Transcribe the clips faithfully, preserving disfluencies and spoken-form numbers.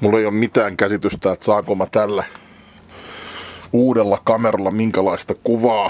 Mulla ei ole mitään käsitystä, että saanko mä tällä uudella kameralla minkälaista kuvaa.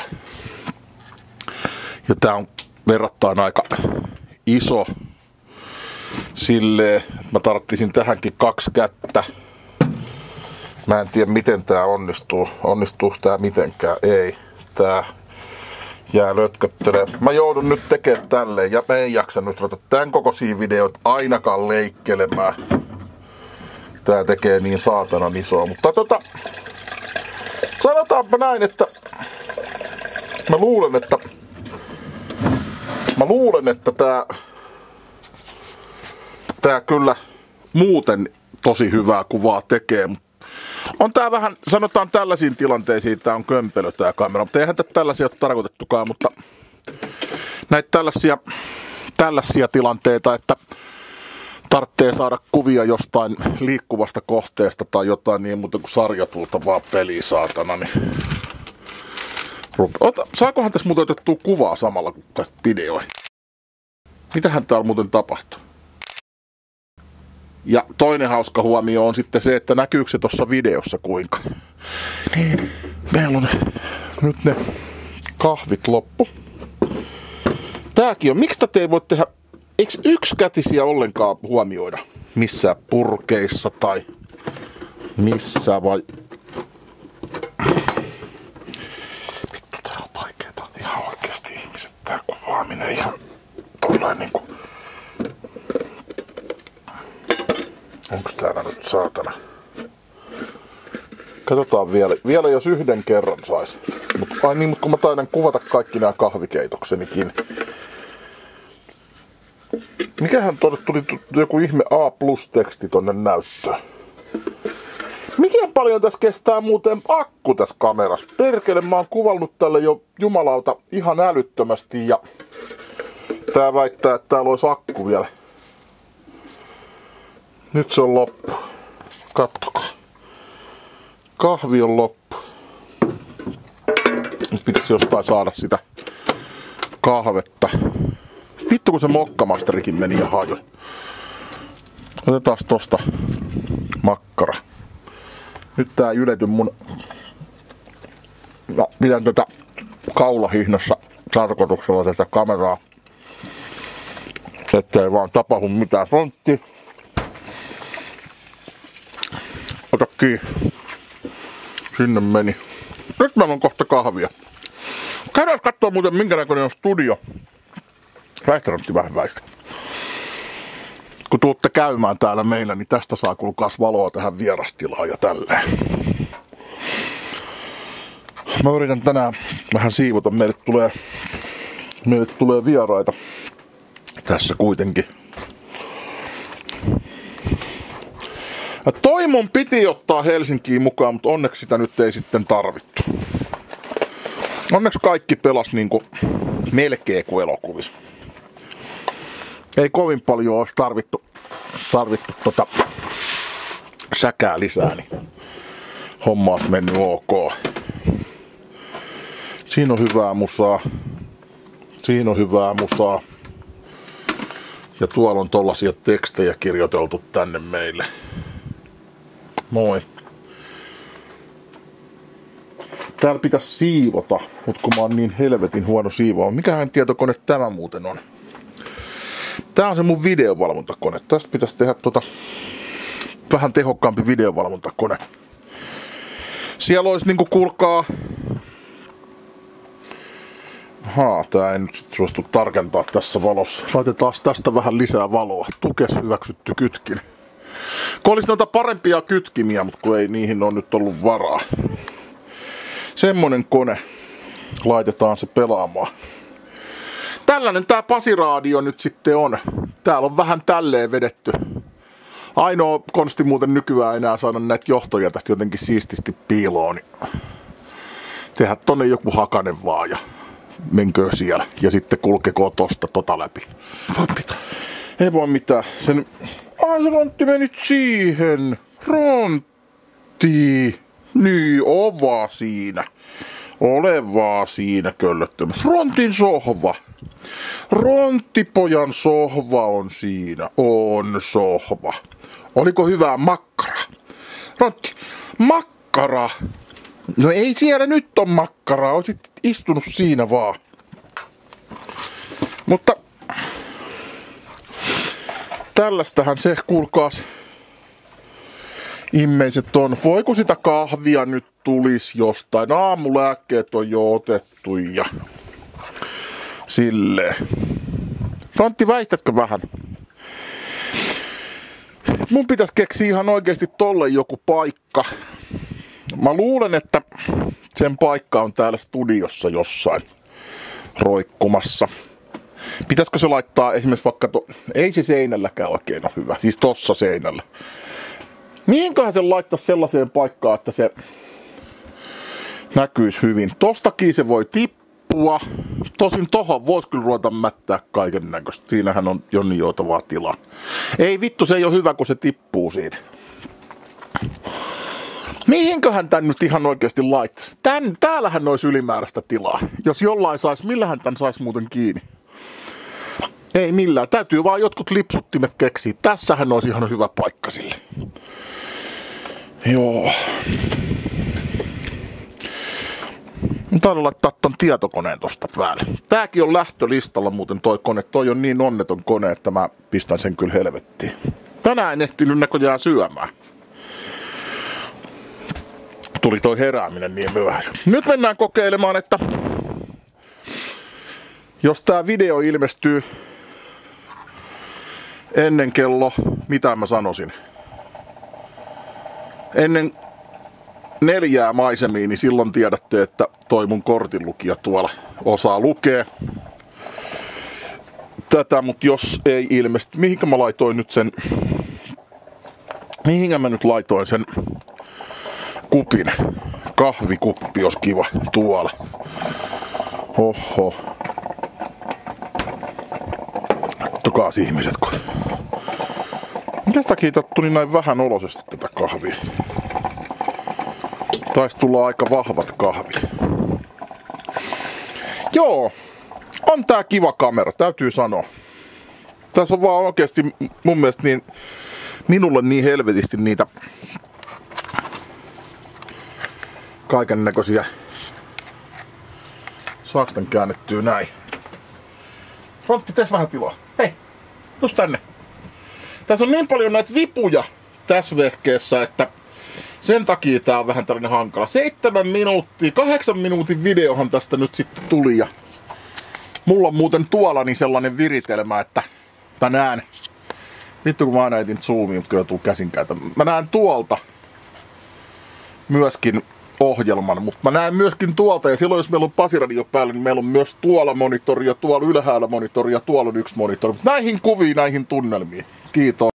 Ja tää on verrattain aika iso silleen, että mä tarttisin tähänkin kaksi kättä. Mä en tiedä miten tää onnistuu. Onnistuuko tää mitenkään? Ei. Tää jää lötköttelee. Mä joudun nyt tekemään tälleen ja mä en jaksa nyt ruveta tän kokoisia videoita ainakaan leikkelemään. Tää tekee niin saatanan isoa, mutta tota, sanotaanpa näin, että mä luulen, että mä luulen, että tää tää kyllä muuten tosi hyvää kuvaa tekee, mutta on tää vähän, sanotaan tällaisiin tilanteisiin, tää on kömpelö tää kamera, mutta eihän tää tällaisia ole tarkoitettukaan, mutta näitä tällaisia, tällaisia tilanteita, että tarvitsee saada kuvia jostain liikkuvasta kohteesta tai jotain niin muuta kuin sarjatulta vaan peliä saatana, niin Ota, saakohan tässä muuten otettua kuvaa samalla kuin tästä videoihin? Mitähän täällä muuten tapahtuu? Ja toinen hauska huomio on sitten se, että näkyykö se tuossa videossa kuinka. Niin, meillä on nyt ne kahvit loppu. Tääkin on. Miksi tätä ei voi tehdä? Eikö yksikätisiä ollenkaan huomioida? Missään purkeissa tai missä vai? Vittu, tää on vaikeeta. Ihan oikeesti ihmiset. Tää kuvaaminen ihan tollain niinku. Onks täällä nyt saatana? Katsotaan vielä. Vielä jos yhden kerran sais. Mut, ai niin, mut kun mä taidan kuvata kaikki nämä kahvikeitoksenikin. Mikähän tuonne tuli joku ihme A plus teksti tonne näyttöön? Miten paljon tässä kestää muuten akku tässä kamerassa? Perkele, mä oon kuvannut tälle jo jumalauta ihan älyttömästi ja tää väittää, että täällä olisi akku vielä. Nyt se on loppu. Kattokaa. Kahvi on loppu. Nyt pitäisi jostain saada sitä kahvetta. Vittu kun se mokkamasterikin meni ja hajosi. Otetaan tosta makkara. Nyt tää yletyn mun... Mä pidän tätä kaulahihnassa tarkoituksella tätä kameraa. Ettei vaan tapahdu mitään fronttia. Ota kiinni. Sinne meni. Nyt mä oon kohta kahvia. Käydään kattoo muuten minkä näköinen on studio. Väistärätti vähän väistä. Kun tuutte käymään täällä meillä, niin tästä saa kuulkaas valoa tähän vierastilaan ja tälleen. Mä yritän tänään vähän siivota. Meille tulee, meille tulee vieraita tässä kuitenkin. Ja toi mun piti ottaa Helsinkiin mukaan, mutta onneksi sitä nyt ei sitten tarvittu. Onneksi kaikki pelas niinku melkein kuin elokuvissa. Ei kovin paljon olisi tarvittu, tarvittu tota säkää lisää, niin homma olisi mennyt ok. Siinä on hyvää musaa. Siinä on hyvää musaa. Ja tuolla on tollasia tekstejä kirjoiteltu tänne meille. Moi. Täällä pitäisi siivota, mutta kun mä oon niin helvetin huono siivoa. Mikähän tietokone tämä muuten on? Tää on se mun videovalvontakone. Tästä pitäisi tehdä tota vähän tehokkaampi videovalvontakone. Siellä olisi niinku kuulkaa... Haa, tää ei nyt sit suostu tarkentaa tässä valossa. Laitetaan tästä vähän lisää valoa. Tukes hyväksytty kytkin. Kun olisi noita parempia kytkimiä, mutta kun ei niihin ole nyt ollut varaa. Semmonen kone. Laitetaan se pelaamaan. Tällainen tää Pasiraadio nyt sitten on. Täällä on vähän tälleen vedetty. Ainoa konsti muuten nykyään enää saada näitä johtoja tästä jotenkin siististi piiloon. Niin tehdä tonne joku hakanen vaan ja menkö siellä. Ja sitten kulkekoo tosta tota läpi. Ei voi mitään. Sen... Ai se rontti meni siihen. Rontti. Niin, oo vaan siinä. Ole vaan siinä köllöttömässä. Rontin sohva. Ronttipojan sohva on siinä. On sohva. Oliko hyvää makkaraa? Rontti, makkara. No ei siellä nyt on makkaraa, oisit istunut siinä vaan. Mutta tällaistähän se, kuulkaas, immeiset on. Voiko sitä kahvia nyt tulis jostain? Aamulääkkeet on jo otettu ja silleen. Rontti, väistätkö vähän? Mun pitäisi keksiä ihan oikeesti tolle joku paikka. Mä luulen, että sen paikka on täällä studiossa jossain roikkumassa. Pitäisikö se laittaa esimerkiksi vaikka to... Ei se seinälläkään oikein ole hyvä. Siis tossa seinällä. Mihinköhän se laittaa sellaiseen paikkaan, että se näkyisi hyvin. Tostakin se voi tippua. Tosin tohon voisi kyllä ruveta mättää kaiken näköistä. Siinähän on jonni joutavaa tilaa. Ei vittu, se ei ole hyvä, kun se tippuu siitä. Mihinköhän tän nyt ihan oikeasti laittaisi? Tän, täällähän olisi ylimääräistä tilaa. Jos jollain sais, millähän tän sais muuten kiinni? Ei millään. Täytyy vaan jotkut lipsuttimet keksiä. Tässähän olisi ihan hyvä paikka sille. Joo. Taidan laittaa ton tietokoneen tosta päälle. Tääkin on lähtölistalla muuten toi kone. Toi on niin onneton kone, että mä pistän sen kyllä helvettiin. Tänään en ehtinyt näköjään syömään. Tuli toi herääminen niin myöhään. Nyt mennään kokeilemaan, että jos tää video ilmestyy ennen kello, mitä mä sanoisin, ennen neljää maisemiin, niin silloin tiedätte, että toi mun kortinlukija tuolla osaa lukea tätä, mutta jos ei ilmesty, mihinkä mä laitoin nyt sen, mihinkä mä nyt laitoin sen kupin, kahvikuppi olisi kiva tuolla, oho, kattokaas ihmiset, kun mitäs takia tuli näin vähän olosesti tätä kahvia? Taisi tulla aika vahvat kahvit. Joo, on tää kiva kamera, täytyy sanoa. Tässä on vaan oikeesti mun mielestä niin, minulle niin helvetisti niitä kaiken näköisiä. Saaks tän käännettyä näin? Rontti, tees vähän tilaa. Hei, tuus tänne. Tässä on niin paljon näitä vipuja tässä vehkeessä, että sen takia tää on vähän tällainen hankala. Seitsemän minuuttia, kahdeksan minuutin videohan tästä nyt sitten tuli. Ja mulla on muuten tuolla niin sellainen viritelmä, että mä näen, vittu kun mä aina etin zoomiin, mutta kyllä tuu käsinkäytä. Mä näen tuolta myöskin ohjelman, mutta mä näen myöskin tuolta, ja silloin jos meillä on Pasiradio päällä, niin meillä on myös tuolla monitori ja tuolla ylhäällä monitori ja tuolla on yksi monitori. Näihin kuviin, näihin tunnelmiin. Kiitos.